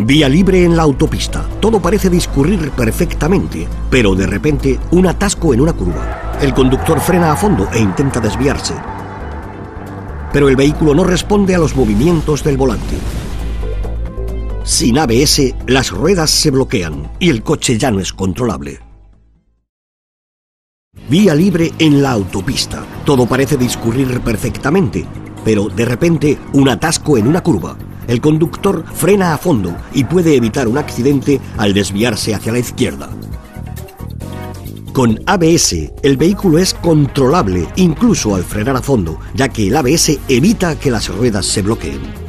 Vía libre en la autopista. Todo parece discurrir perfectamente, pero de repente un atasco en una curva. El conductor frena a fondo e intenta desviarse, pero el vehículo no responde a los movimientos del volante. Sin ABS, las ruedas se bloquean y el coche ya no es controlable. Vía libre en la autopista. Todo parece discurrir perfectamente, pero de repente un atasco en una curva. El conductor frena a fondo y puede evitar un accidente al desviarse hacia la izquierda. Con ABS, el vehículo es controlable incluso al frenar a fondo, ya que el ABS evita que las ruedas se bloqueen.